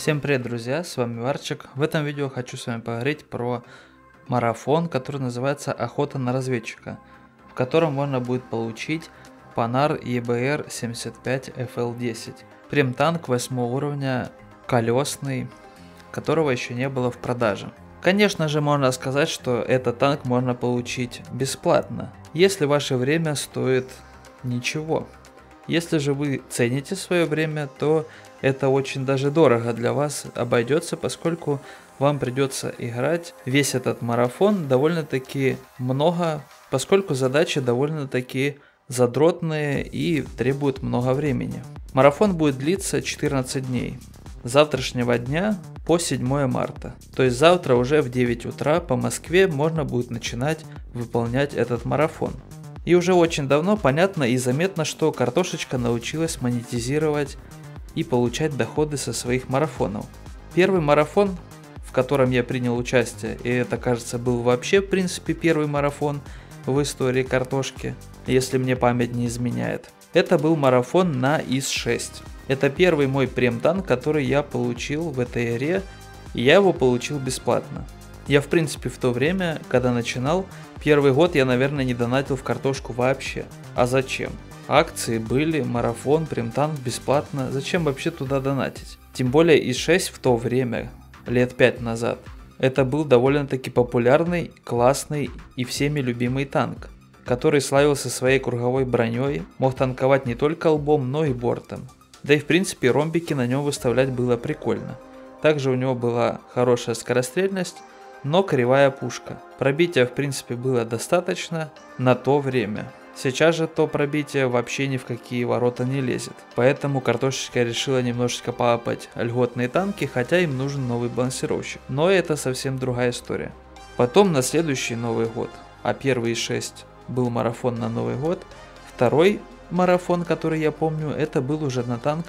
Всем привет, друзья, с вами Варчик. В этом видео хочу с вами поговорить про марафон, который называется «Охота на разведчика», в котором можно будет получить Панар EBR 75 FL10. Прем-танк 8 уровня, колесный, которого еще не было в продаже. Конечно же, можно сказать, что этот танк можно получить бесплатно, если ваше время стоит ничего. Если же вы цените свое время, то это очень даже дорого для вас обойдется, поскольку вам придется играть весь этот марафон довольно-таки много, поскольку задачи довольно-таки задротные и требуют много времени. Марафон будет длиться 14 дней. С завтрашнего дня по 7 марта. То есть завтра уже в 9 утра по Москве можно будет начинать выполнять этот марафон. И уже очень давно понятно и заметно, что картошечка научилась монетизировать и получать доходы со своих марафонов. Первый марафон, в котором я принял участие, и это, кажется, был вообще в принципе первый марафон в истории картошки, если мне память не изменяет, это был марафон на ИС-6. Это первый мой прем-танк, который я получил в этой игре, и я его получил бесплатно. Я в принципе в то время, когда начинал, первый год я, наверное, не донатил в картошку вообще. А зачем? Акции были, марафон, прем-танк бесплатно. Зачем вообще туда донатить? Тем более ИС-6 в то время, лет 5 назад, это был довольно-таки популярный, классный и всеми любимый танк, который славился своей круговой броней, мог танковать не только лбом, но и бортом. Да и в принципе ромбики на нем выставлять было прикольно. Также у него была хорошая скорострельность, но кривая пушка. Пробития в принципе было достаточно на то время. Сейчас же то пробитие вообще ни в какие ворота не лезет. Поэтому картошечка решила немножечко поапать льготные танки, хотя им нужен новый балансировщик. Но это совсем другая история. Потом на следующий Новый год, а первый из 6 был марафон на Новый год, второй марафон, который я помню, это был уже на танк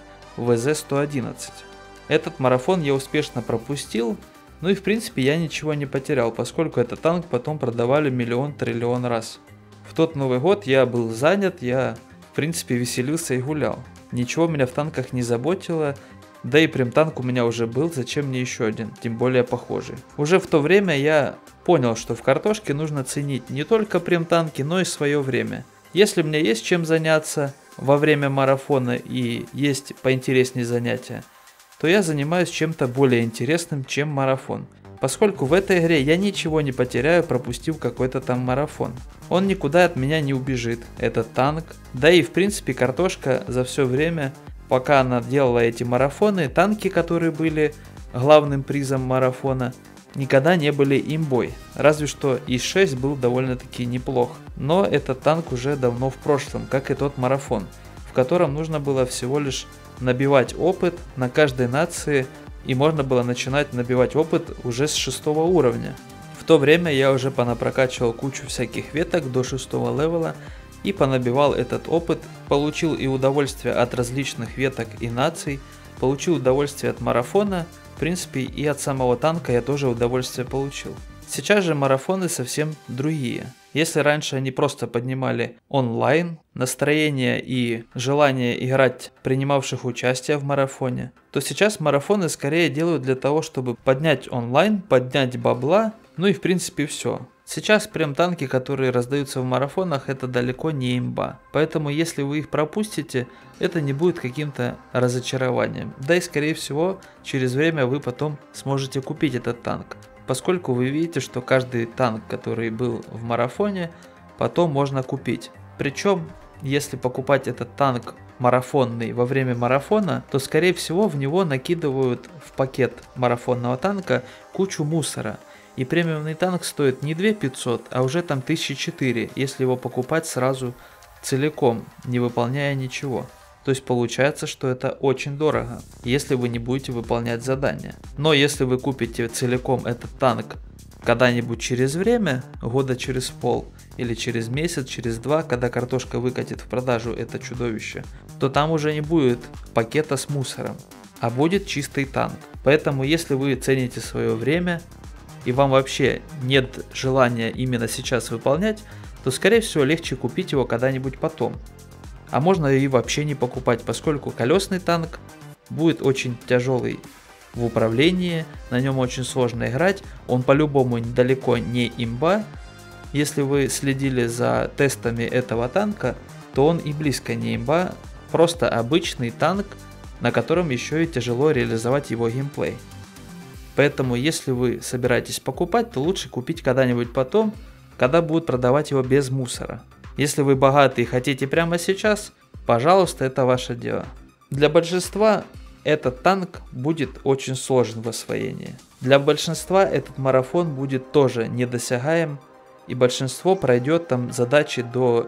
ВЗ-111. Этот марафон я успешно пропустил. Ну и в принципе я ничего не потерял, поскольку этот танк потом продавали миллион-триллион раз. В тот Новый год я был занят, я в принципе веселился и гулял. Ничего меня в танках не заботило, да и прем-танк у меня уже был, зачем мне еще один, тем более похожий. Уже в то время я понял, что в картошке нужно ценить не только прем-танки, но и свое время. Если мне есть чем заняться во время марафона и есть поинтереснее занятия, то я занимаюсь чем-то более интересным, чем марафон. Поскольку в этой игре я ничего не потеряю, пропустив какой-то там марафон. Он никуда от меня не убежит, этот танк. Да и в принципе картошка за все время, пока она делала эти марафоны, танки, которые были главным призом марафона, никогда не были имбой. Разве что ИС-6 был довольно-таки неплох. Но этот танк уже давно в прошлом, как и тот марафон, в котором нужно было всего лишь набивать опыт на каждой нации, и можно было начинать набивать опыт уже с 6 уровня. В то время я уже понапрокачивал кучу всяких веток до 6 левела и понабивал этот опыт, получил и удовольствие от различных веток и наций, получил удовольствие от марафона, в принципе и от самого танка я тоже удовольствие получил. Сейчас же марафоны совсем другие. Если раньше они просто поднимали онлайн, настроение и желание играть принимавших участие в марафоне, то сейчас марафоны скорее делают для того, чтобы поднять онлайн, поднять бабла, ну и в принципе все. Сейчас прем-танки, которые раздаются в марафонах, это далеко не имба. Поэтому если вы их пропустите, это не будет каким-то разочарованием. Да и скорее всего, через время вы потом сможете купить этот танк. Поскольку вы видите, что каждый танк, который был в марафоне, потом можно купить. Причем, если покупать этот танк марафонный во время марафона, то скорее всего в него накидывают в пакет марафонного танка кучу мусора. И премиумный танк стоит не 2500, а уже там 1004, если его покупать сразу целиком, не выполняя ничего. То есть получается, что это очень дорого, если вы не будете выполнять задания. Но если вы купите целиком этот танк когда-нибудь через время, года через пол, или через месяц, через два, когда картошка выкатит в продажу это чудовище, то там уже не будет пакета с мусором, а будет чистый танк. Поэтому если вы цените свое время и вам вообще нет желания именно сейчас выполнять, то скорее всего легче купить его когда-нибудь потом. А можно и вообще не покупать, поскольку колесный танк будет очень тяжелый в управлении, на нем очень сложно играть, он по-любому далеко не имба. Если вы следили за тестами этого танка, то он и близко не имба, просто обычный танк, на котором еще и тяжело реализовать его геймплей. Поэтому если вы собираетесь покупать, то лучше купить когда-нибудь потом, когда будут продавать его без мусора. Если вы богатый и хотите прямо сейчас, пожалуйста, это ваше дело. Для большинства этот танк будет очень сложен в освоении. Для большинства этот марафон будет тоже недосягаем, и большинство пройдет там задачи до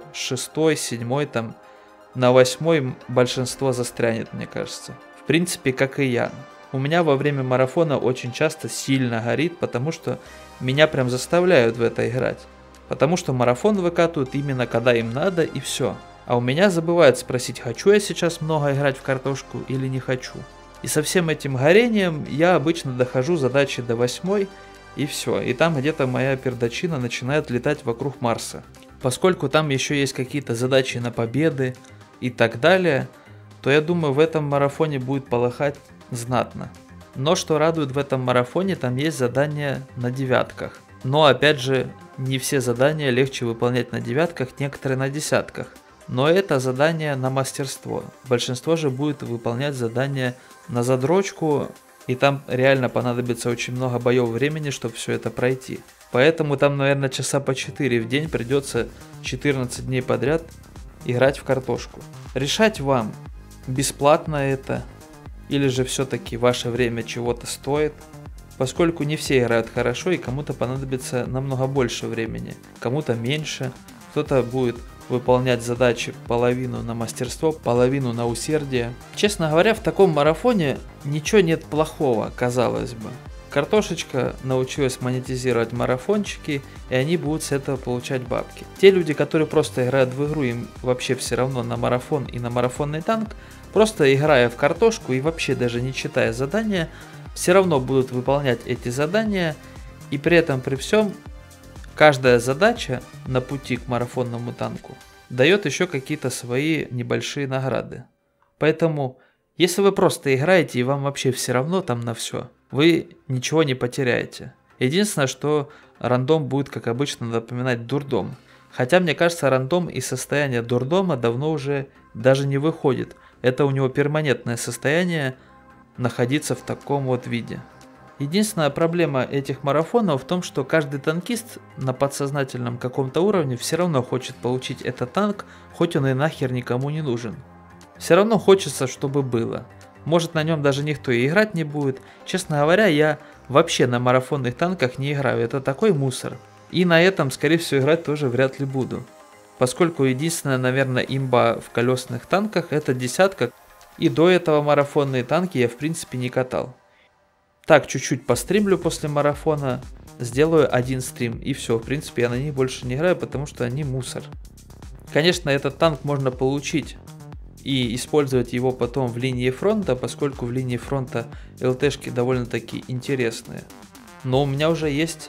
6-7, там на 8 большинство застрянет, мне кажется. В принципе, как и я. У меня во время марафона очень часто сильно горит, потому что меня прям заставляют в это играть. Потому что марафон выкатывают именно когда им надо, и все. А у меня забывают спросить, хочу я сейчас много играть в картошку или не хочу. И со всем этим горением я обычно дохожу задачи до 8 и все. И там где-то моя пердачина начинает летать вокруг Марса. Поскольку там еще есть какие-то задачи на победы и так далее, то я думаю, в этом марафоне будет полыхать знатно. Но что радует в этом марафоне, там есть задания на девятках. Но опять же, не все задания легче выполнять на девятках, некоторые на десятках. Но это задание на мастерство. Большинство же будет выполнять задания на задрочку, и там реально понадобится очень много боев времени, чтобы все это пройти. Поэтому там, наверное, часа по 4 в день придется 14 дней подряд играть в картошку. Решать вам, бесплатно это, или же все-таки ваше время чего-то стоит. Поскольку не все играют хорошо, и кому-то понадобится намного больше времени, кому-то меньше, кто-то будет выполнять задачи половину на мастерство, половину на усердие. Честно говоря, в таком марафоне ничего нет плохого, казалось бы. Картошечка научилась монетизировать марафончики, и они будут с этого получать бабки. Те люди, которые просто играют в игру, им вообще все равно на марафон и на марафонный танк, просто играя в картошку и вообще даже не читая задания, все равно будут выполнять эти задания, и при этом при всем каждая задача на пути к марафонному танку дает еще какие-то свои небольшие награды. Поэтому, если вы просто играете и вам вообще все равно там на все, вы ничего не потеряете. Единственное, что рандом будет, как обычно, напоминать дурдом. Хотя, мне кажется, рандом из состояния дурдома давно уже даже не выходит. Это у него перманентное состояние находиться в таком вот виде. Единственная проблема этих марафонов в том, что каждый танкист на подсознательном каком-то уровне все равно хочет получить этот танк, хоть он и нахер никому не нужен. Все равно хочется, чтобы было. Может, на нем даже никто и играть не будет. Честно говоря, я вообще на марафонных танках не играю, это такой мусор. И на этом, скорее всего, играть тоже вряд ли буду. Поскольку единственная, наверное, имба в колесных танках это десятка. И до этого марафонные танки я в принципе не катал. Так, чуть-чуть постримлю после марафона, сделаю один стрим и все. В принципе, я на них больше не играю, потому что они мусор. Конечно, этот танк можно получить и использовать его потом в линии фронта, поскольку в линии фронта ЛТшки довольно-таки интересные. Но у меня уже есть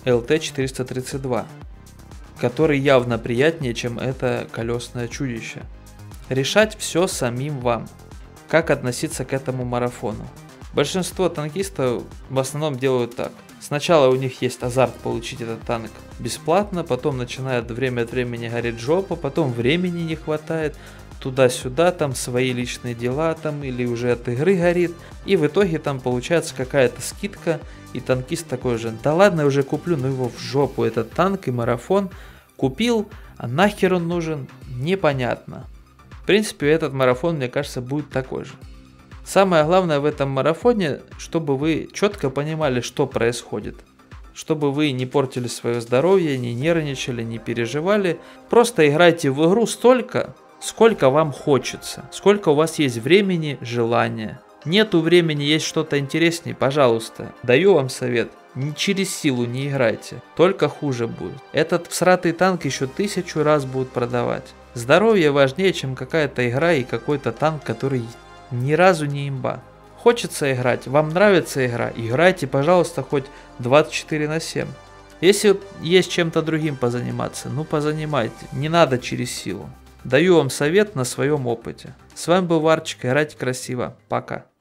ЛТ-432, который явно приятнее, чем это колесное чудище. Решать все самим вам. Как относиться к этому марафону? Большинство танкистов в основном делают так. Сначала у них есть азарт получить этот танк бесплатно, потом начинает время от времени гореть жопа, потом времени не хватает, туда-сюда, там свои личные дела, там или уже от игры горит, и в итоге там получается какая-то скидка, и танкист такой же, да ладно, я уже куплю, ну его в жопу, этот танк и марафон, купил, а нахер он нужен, непонятно. В принципе, этот марафон, мне кажется, будет такой же. Самое главное в этом марафоне, чтобы вы четко понимали, что происходит. Чтобы вы не портили свое здоровье, не нервничали, не переживали. Просто играйте в игру столько, сколько вам хочется. Сколько у вас есть времени, желания. Нету времени, есть что-то интереснее, пожалуйста. Даю вам совет. Ни через силу не играйте. Только хуже будет. Этот всратый танк еще 1000 раз будут продавать. Здоровье важнее, чем какая-то игра и какой-то танк, который ни разу не имба. Хочется играть, вам нравится игра, играйте, пожалуйста, хоть 24/7. Если есть чем-то другим позаниматься, ну позанимайте, не надо через силу. Даю вам совет на своем опыте. С вами был Варчик, играйте красиво, пока.